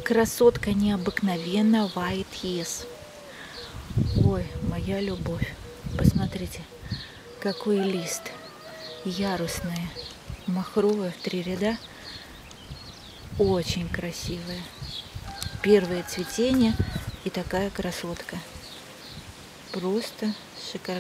красотка необыкновенно White Yes. Ой, моя любовь. Посмотрите, какой лист. Ярусная, махровая в 3 ряда. Очень красивая. Первое цветение и такая красотка. Просто шикарно.